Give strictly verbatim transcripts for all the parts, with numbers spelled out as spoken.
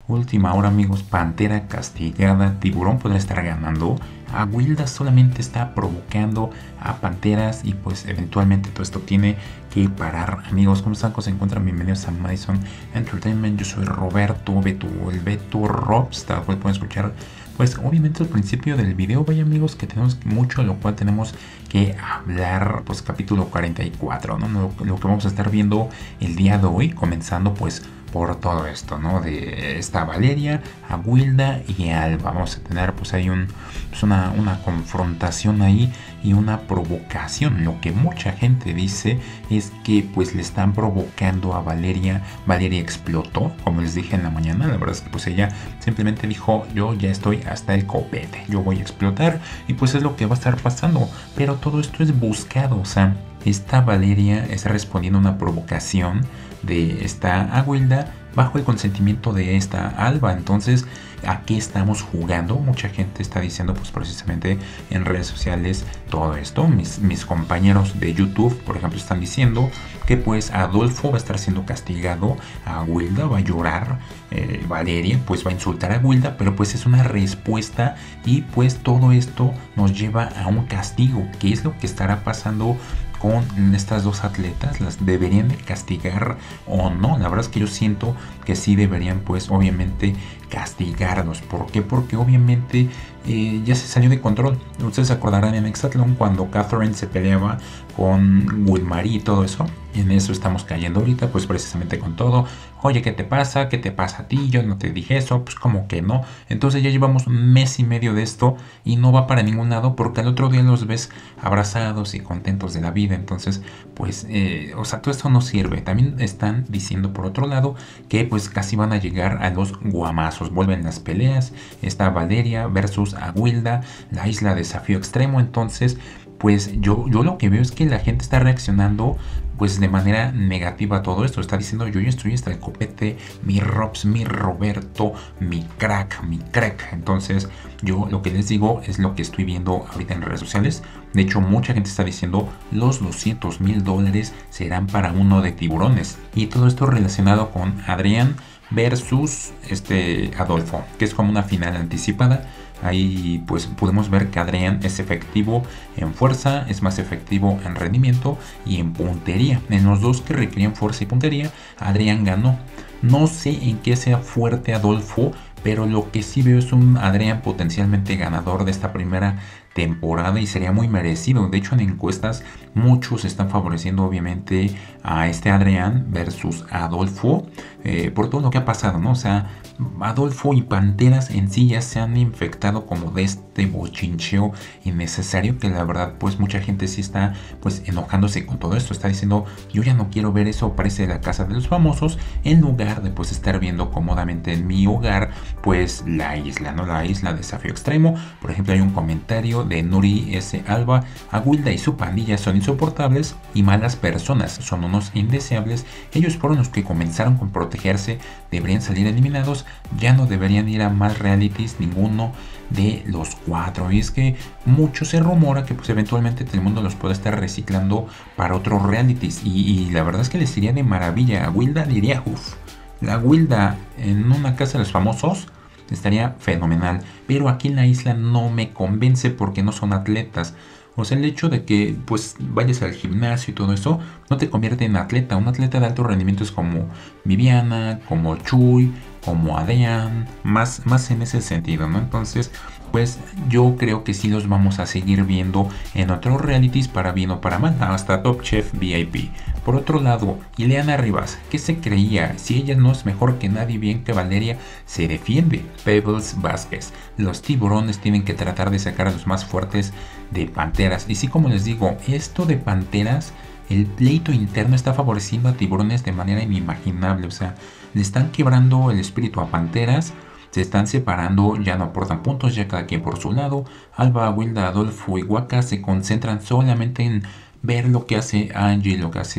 Última hora, amigos. Pantera castigada. Tiburón podría estar ganando. Aguilda solamente está provocando a Panteras y pues eventualmente todo esto tiene que parar. Amigos, ¿cómo están? ¿Cómo se encuentran? Bienvenidos a Madison Entertainment. Yo soy Roberto Beto, el Beto Robs, tal cual pueden escuchar. Pues obviamente al principio del video, vaya amigos, que tenemos mucho, lo cual tenemos que hablar, pues capítulo cuarenta y cuatro, ¿no? Lo, lo que vamos a estar viendo el día de hoy, comenzando pues por todo esto, ¿no? De esta Valeria, Aguilda y Alba. Vamos a tener pues ahí un, pues una, una confrontación ahí y una provocación. Lo que mucha gente dice es que pues le están provocando a Valeria. Valeria explotó, como les dije en la mañana. La verdad es que pues ella simplemente dijo: yo ya estoy hasta el copete, yo voy a explotar, y pues es lo que va a estar pasando. Pero todo esto es buscado, o sea, esta Valeria está respondiendo a una provocación de esta Aguilda bajo el consentimiento de esta Alba. Entonces, ¿a qué estamos jugando? Mucha gente está diciendo pues precisamente en redes sociales todo esto. Mis, mis compañeros de YouTube, por ejemplo, están diciendo que pues Adolfo va a estar siendo castigado, a Aguilda va a llorar, eh, Valeria pues va a insultar a Aguilda, pero pues es una respuesta y pues todo esto nos lleva a un castigo. ¿Qué es lo que estará pasando con estas dos atletas? ¿Las deberían de castigar o no? La verdad es que yo siento que sí deberían pues obviamente castigarlos. ¿Por qué? Porque obviamente eh, ya se salió de control. Ustedes se acordarán en Exatlón cuando Catherine se peleaba con Wilmarie y todo eso. En eso estamos cayendo ahorita, pues precisamente con todo. Oye, ¿qué te pasa? ¿Qué te pasa a ti? Yo no te dije eso. Pues como que no. Entonces ya llevamos un mes y medio de esto y no va para ningún lado, porque al otro día los ves abrazados y contentos de la vida. Entonces pues eh, o sea, todo esto no sirve. También están diciendo por otro lado que pues casi van a llegar a los guamazos. Vuelven las peleas. Está Valeria versus Aguilda, la isla de desafío extremo. Entonces pues yo, yo lo que veo es que la gente está reaccionando pues de manera negativa a todo esto. Está diciendo: yo ya estoy hasta el copete, mi Robs, mi Roberto, mi crack, mi crack. Entonces yo lo que les digo es lo que estoy viendo ahorita en redes sociales. De hecho, mucha gente está diciendo los doscientos mil dólares serán para uno de tiburones. Y todo esto relacionado con Adrián versus este Adolfo, que es como una final anticipada. Ahí pues podemos ver que Adrián es efectivo en fuerza, es más efectivo en rendimiento y en puntería. En los dos que requerían fuerza y puntería, Adrián ganó. No sé en qué sea fuerte Adolfo, pero lo que sí veo es un Adrián potencialmente ganador de esta primera temporada y sería muy merecido. De hecho, en encuestas muchos están favoreciendo obviamente a este Adrián versus Adolfo eh, por todo lo que ha pasado, ¿no? O sea, Adolfo y Panteras en sí ya se han infectado como de este bochincheo innecesario, que la verdad pues mucha gente sí está pues enojándose con todo esto. Está diciendo: yo ya no quiero ver eso, parece la casa de los famosos, en lugar de pues estar viendo cómodamente en mi hogar pues la isla, ¿no? La isla de desafío extremo. Por ejemplo, hay un comentario de Nuri S. Alba: Aguilda y su pandilla son insoportables y malas personas, son unos indeseables. Ellos fueron los que comenzaron con protegerse, deberían salir eliminados, ya no deberían ir a más realities ninguno de los cuatro. Y es que mucho se rumora que pues eventualmente Telemundo los puede estar reciclando para otros realities y, y la verdad es que les iría de maravilla. Aguilda diría: uff, la Aguilda en una casa de los famosos estaría fenomenal, pero aquí en la isla no me convence porque no son atletas. O sea, el hecho de que pues vayas al gimnasio y todo eso no te convierte en atleta. Un atleta de alto rendimiento es como Viviana, como Chuy, como Adrián, más, más en ese sentido, ¿no? Entonces pues yo creo que sí los vamos a seguir viendo en otros realities, para bien o para mal, hasta Top Chef V I P. Por otro lado, Ileana Rivas, ¿qué se creía? Si ella no es mejor que nadie, bien que Valeria se defiende. Pebbles Vázquez: los tiburones tienen que tratar de sacar a los más fuertes de Panteras. Y sí, como les digo, esto de Panteras, el pleito interno está favoreciendo a tiburones de manera inimaginable. O sea, le están quebrando el espíritu a Panteras. Se están separando, ya no aportan puntos, ya cada quien por su lado. Alba, Aguilda, Adolfo y Waka se concentran solamente en ver lo que hace Angie, lo que hace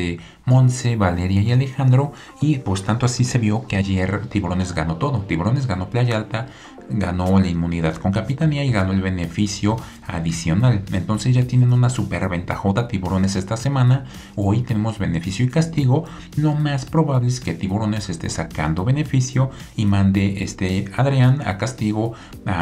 Monse, Valeria y Alejandro. Y pues tanto así se vio que ayer Tiburones ganó todo. Tiburones ganó Playa Alta, ganó la inmunidad con Capitanía y ganó el beneficio adicional. Entonces ya tienen una super ventajota Tiburones esta semana. Hoy tenemos beneficio y castigo. Lo más probable es que Tiburones esté sacando beneficio y mande este Adrián a castigo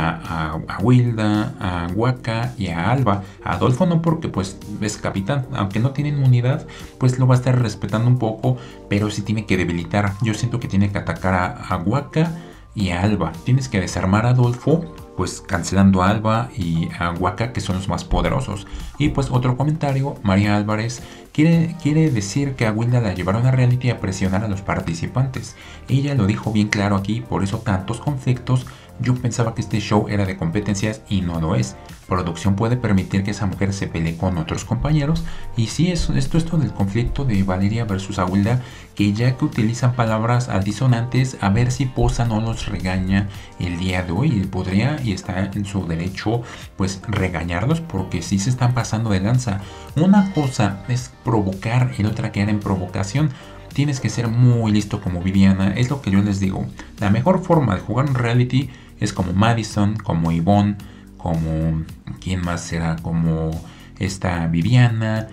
a, a, a Wilda, a Waka y a Alba. A Adolfo no, porque pues es capitán, aunque no tiene inmunidad, pues lo va a estar respetando un poco, pero sí tiene que debilitar. Yo siento que tiene que atacar a, a Waka y a Alba. Tienes que desarmar a Adolfo, pues cancelando a Alba y a Waka, que son los más poderosos. Y pues otro comentario, María Álvarez quiere, quiere decir que a Wilda la llevaron a reality a presionar a los participantes. Ella lo dijo bien claro aquí, por eso tantos conflictos. Yo pensaba que este show era de competencias y no lo es. Producción puede permitir que esa mujer se pelee con otros compañeros. Y sí, es, esto esto del conflicto de Valeria versus Awilda, que ya que utilizan palabras altisonantes, a ver si Poza no los regaña el día de hoy. Él podría y está en su derecho pues regañarlos, porque sí se están pasando de lanza. Una cosa es provocar y otra quedar en provocación. Tienes que ser muy listo como Viviana, es lo que yo les digo. La mejor forma de jugar un reality es como Madison, como Ivonne, como... ¿quién más será? Como esta Viviana,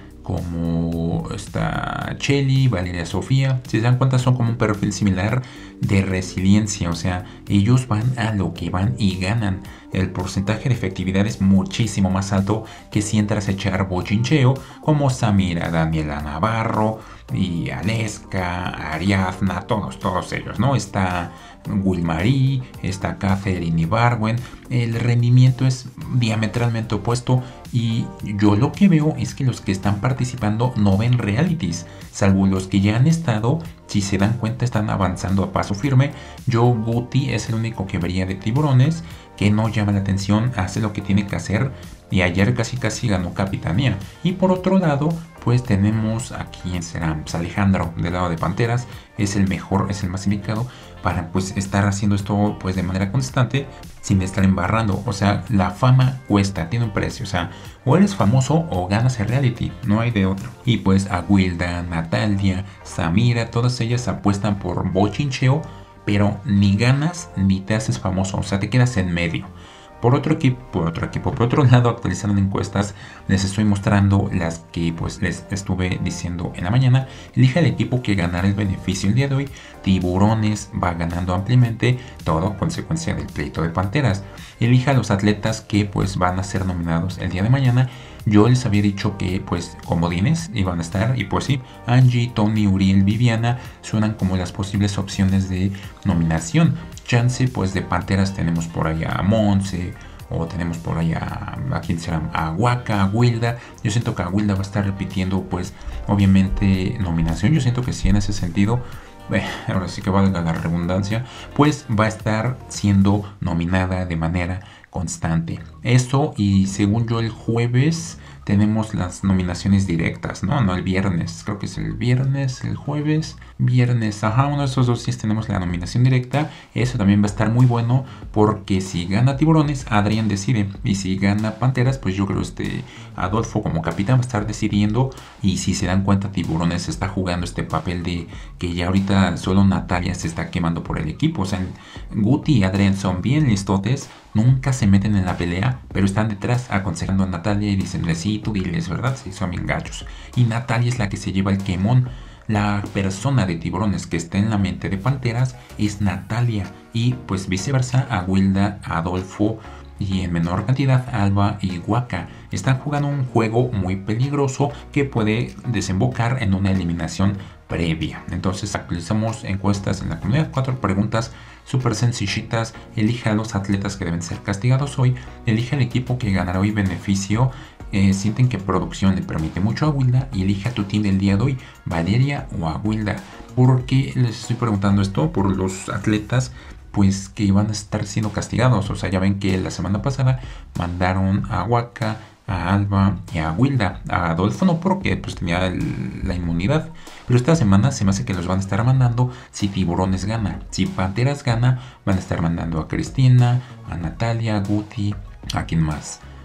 como esta Chelly, Valeria Sofía. Si se dan cuenta, son como un perfil similar de resiliencia. O sea, ellos van a lo que van y ganan. El porcentaje de efectividad es muchísimo más alto que si entras a echar bochincheo, como Samira, Daniela Navarro y Aleska, Ariadna, todos, todos ellos, ¿no? Está Wilmarie, está Catherine Ibargüen. El rendimiento es diametralmente opuesto y yo lo que veo es que los que están participando no ven realities, salvo los que ya han estado. Si se dan cuenta, están avanzando a paso firme. Yo, Guti, es el único que vería de Tiburones, que no llama la atención, hace lo que tiene que hacer, y ayer casi casi ganó Capitanía. Y por otro lado, pues tenemos a quien será, pues Alejandro del lado de Panteras. Es el mejor, es el más indicado para pues estar haciendo esto pues de manera constante, sin estar embarrando. O sea, la fama cuesta, tiene un precio. O sea, o eres famoso o ganas el reality, no hay de otro. Y pues a Wilda, Natalia, Samira, todas ellas apuestan por bochincheo, pero ni ganas ni te haces famoso, o sea, te quedas en medio. Por otro equipo, por otro equipo, por otro lado, actualizando encuestas, les estoy mostrando las que pues les estuve diciendo en la mañana. Elija el equipo que ganará el beneficio el día de hoy. Tiburones va ganando ampliamente, todo consecuencia del pleito de Panteras. Elija a los atletas que pues van a ser nominados el día de mañana. Yo les había dicho que pues comodines iban a estar, y pues sí, Angie, Tony, Uriel, Viviana suenan como las posibles opciones de nominación. Chance pues de Panteras tenemos por allá a Monse, o tenemos por allá a quien será, a Waka, a Wilda. Yo siento que a Wilda va a estar repitiendo pues obviamente nominación. Yo siento que sí, en ese sentido, eh, ahora sí que valga la redundancia, pues va a estar siendo nominada de manera constante. Eso, y según yo el jueves tenemos las nominaciones directas, ¿no? No el viernes, creo que es el viernes, el jueves, viernes, ajá, uno de esos dos días tenemos la nominación directa. Eso también va a estar muy bueno, porque si gana Tiburones, Adrián decide, y si gana Panteras, pues yo creo este Adolfo como capitán va a estar decidiendo. Y si se dan cuenta, Tiburones está jugando este papel de que ya ahorita solo Natalia se está quemando por el equipo. O sea, Guti y Adrián son bien listotes, nunca se meten en la pelea, pero están detrás aconsejando a Natalia y dicen, sí, tú diles, ¿verdad? Sí, son bien gachos. Y Natalia es la que se lleva el quemón. La persona de Tiburones que está en la mente de Panteras es Natalia, y pues viceversa a Wilda, a Adolfo y en menor cantidad Alba y Waka. Están jugando un juego muy peligroso que puede desembocar en una eliminación previa. Entonces actualizamos encuestas en la comunidad, cuatro preguntas súper sencillitas. Elige a los atletas que deben ser castigados hoy. Elige el equipo que ganará hoy beneficio. Eh, sienten que producción le permite mucho a Wilda, y elige a tu team del día de hoy, Valeria o a Wilda. ¿Por qué les estoy preguntando esto? Por los atletas pues que iban a estar siendo castigados. O sea, ya ven que la semana pasada mandaron a Waka, a Alba y a Wilda. A Adolfo no, porque pues tenía el, la inmunidad. Pero esta semana se me hace que los van a estar mandando si Tiburones gana. Si Panteras gana, van a estar mandando a Cristina, a Natalia, a Guti, a quien más.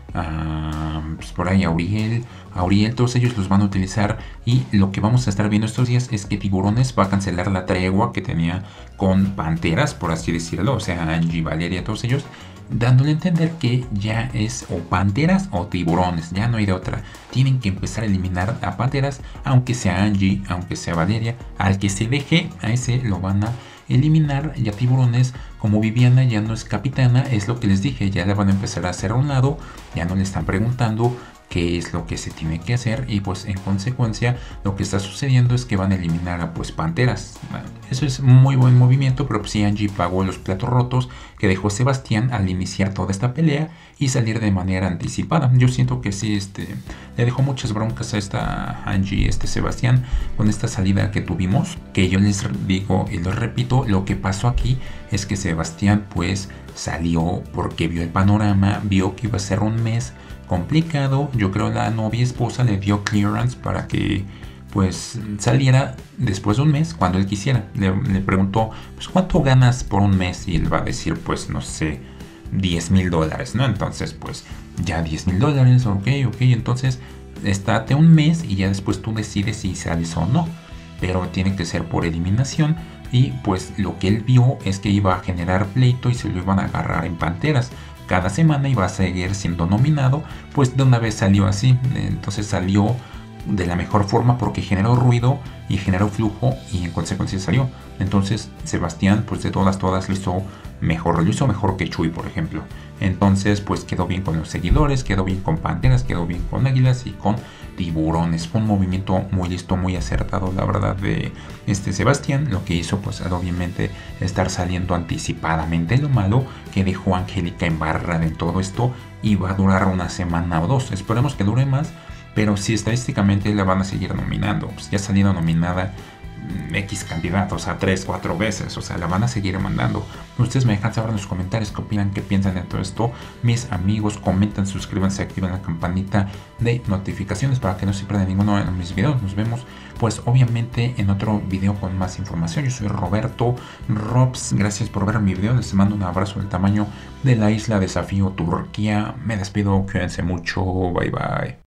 a, pues por ahí a Uriel, a Uriel, todos ellos los van a utilizar. Y lo que vamos a estar viendo estos días es que Tiburones va a cancelar la tregua que tenía con Panteras, por así decirlo, o sea, Angie, Valeria, todos ellos, dándole a entender que ya es o Panteras o Tiburones, ya no hay de otra. Tienen que empezar a eliminar a Panteras, aunque sea Angie, aunque sea Valeria. Al que se deje, a ese lo van a eliminar. Ya Tiburones, como Viviana ya no es capitana, es lo que les dije, ya la van a empezar a hacer a un lado, ya no le están preguntando qué es lo que se tiene que hacer, y pues en consecuencia lo que está sucediendo es que van a eliminar a pues Panteras. Bueno, eso es muy buen movimiento, pero pues sí, Angie pagó los platos rotos que dejó Sebastián al iniciar toda esta pelea y salir de manera anticipada. Yo siento que sí, este, le dejó muchas broncas a esta Angie, este Sebastián, con esta salida que tuvimos, que yo les digo y les repito, lo que pasó aquí es que Sebastián pues salió porque vio el panorama, vio que iba a ser un mes complicado. Yo creo la novia esposa le dio clearance para que pues saliera después de un mes cuando él quisiera. Le, le preguntó, pues ¿cuánto ganas por un mes? Y él va a decir, pues no sé, diez mil dólares, ¿no? Entonces pues ya diez mil dólares, ok, ok, entonces estate un mes y ya después tú decides si sales o no, pero tiene que ser por eliminación. Y pues lo que él vio es que iba a generar pleito y se lo iban a agarrar en Panteras cada semana, iba a seguir siendo nominado. Pues de una vez salió así, entonces salió de la mejor forma porque generó ruido y generó flujo y en consecuencia salió. Entonces Sebastián pues de todas todas lo hizo mejor, lo hizo mejor que Chuy, por ejemplo. Entonces pues quedó bien con los seguidores, quedó bien con Panteras, quedó bien con Águilas y con Tiburones. Fue un movimiento muy listo, muy acertado, la verdad, de este Sebastián. Lo que hizo pues obviamente estar saliendo anticipadamente. Lo malo que dejó a Angélica en barra en todo esto y va a durar una semana o dos. Esperemos que dure más, pero si estadísticamente la van a seguir nominando. Pues ya ha salido nominada X candidatos a tres, cuatro veces, o sea, la van a seguir mandando. Ustedes me dejan saber en los comentarios qué opinan, qué piensan de todo esto. Mis amigos, comenten, suscríbanse, activen la campanita de notificaciones para que no se pierdan ninguno de mis videos. Nos vemos pues obviamente en otro video con más información. Yo soy Roberto Robs, gracias por ver mi video, les mando un abrazo del tamaño de la isla Desafío Turquía. Me despido, cuídense mucho, bye bye.